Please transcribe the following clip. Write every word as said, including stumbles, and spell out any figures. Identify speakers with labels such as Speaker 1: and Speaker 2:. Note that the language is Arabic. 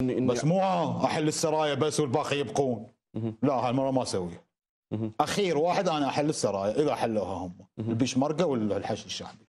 Speaker 1: بس مو احل السرايا بس والباقي يبقون. لا هالمره ما اسويها. اخير واحد انا احل السرايا اذا حلوها هم البيشمركه والحشد الشعبي.